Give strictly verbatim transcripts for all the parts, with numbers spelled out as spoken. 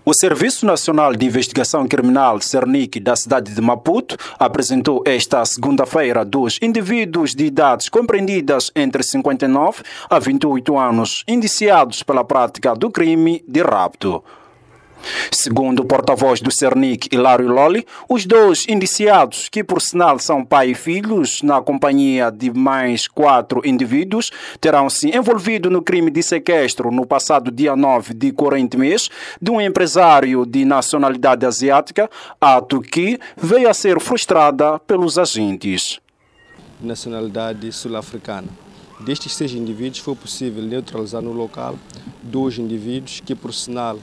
O Serviço Nacional de Investigação Criminal, Cernic, da cidade de Maputo, apresentou esta segunda-feira dois indivíduos de idades compreendidas entre cinquenta e nove a vinte e oito anos, indiciados pela prática do crime de rapto. Segundo o porta-voz do Cernic, Hilário Loli, os dois indiciados, que por sinal são pai e filhos, na companhia de mais quatro indivíduos, terão se envolvido no crime de sequestro no passado dia nove de corrente mês de um empresário de nacionalidade asiática, ato que veio a ser frustrada pelos agentes. Nacionalidade sul-africana. Destes seis indivíduos foi possível neutralizar no local dois indivíduos que, por sinal,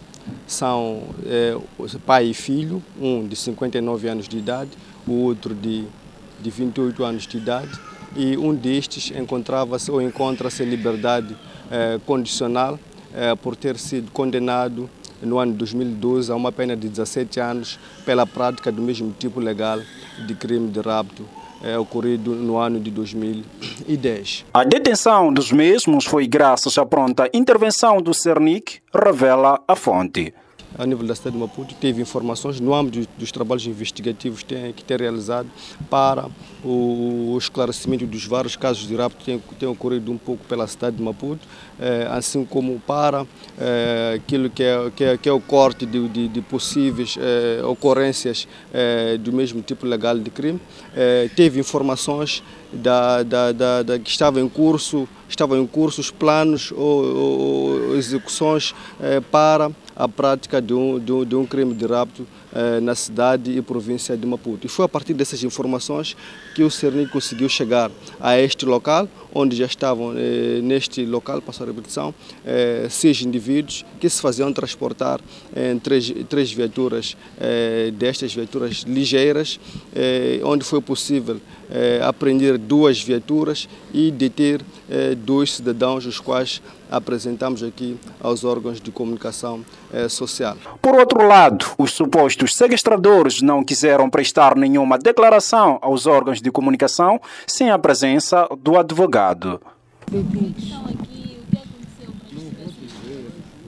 são é, pai e filho, um de cinquenta e nove anos de idade, o outro de, de vinte e oito anos de idade, e um destes encontrava-se ou encontra-se em liberdade é, condicional é, por ter sido condenado no ano de dois mil e doze a uma pena de dezassete anos pela prática do mesmo tipo legal de crime de rapto É, ocorrido no ano de dois mil e dez. A detenção dos mesmos foi graças à pronta intervenção do Cernic, revela a fonte. A nível da cidade de Maputo, teve informações no âmbito dos trabalhos investigativos que tem, que tem realizado para o, o esclarecimento dos vários casos de rapto que têm ocorrido um pouco pela cidade de Maputo, eh, assim como para eh, aquilo que é, que, é, que é o corte de, de, de possíveis eh, ocorrências eh, do mesmo tipo legal de crime. Eh, teve informações da, da, da, da que estavam em curso, estavam em curso os planos ou, ou execuções eh, para a prática de um, de um, de um crime de rapto eh, na cidade e província de Maputo. E foi a partir dessas informações que o Cernic conseguiu chegar a este local, onde já estavam, eh, neste local, passou a repetição, eh, seis indivíduos que se faziam transportar em três, três viaturas, eh, destas viaturas ligeiras, eh, onde foi possível eh, apreender duas viaturas e deter eh, dois cidadãos, os quais apresentamos aqui aos órgãos de comunicação eh, social. Por outro lado, os supostos sequestradores não quiseram prestar nenhuma declaração aos órgãos de comunicação sem a presença do advogado. Então, aqui, o que aconteceu para este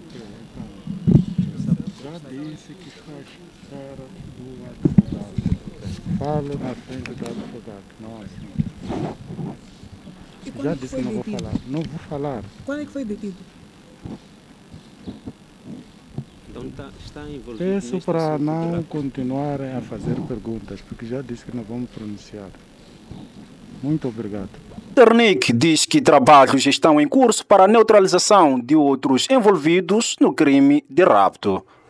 Já disse que está à espera do advogado. Falo na frente do advogado, não assim. Já disse que não vou falar. Não vou falar. Quando é que foi detido? Então está, está envolvido. Peço para não continuarem a fazer perguntas, porque já disse que não vamos pronunciar. Muito obrigado. Cernic diz que trabalhos estão em curso para a neutralização de outros envolvidos no crime de rapto.